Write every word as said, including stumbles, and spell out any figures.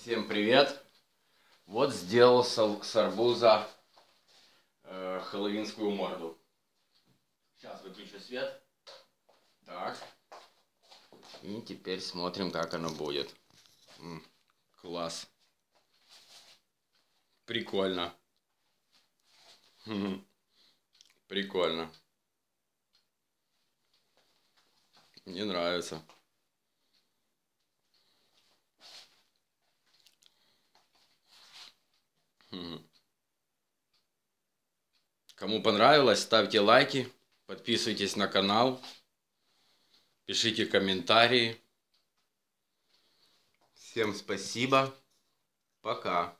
Всем привет! Вот сделал с арбуза э, хэллоуинскую морду. Сейчас выключу свет. Так. И теперь смотрим, как оно будет. М, класс. Прикольно. Прикольно. Мне нравится. Кому понравилось, ставьте лайки, подписывайтесь на канал, пишите комментарии. Всем спасибо. Пока.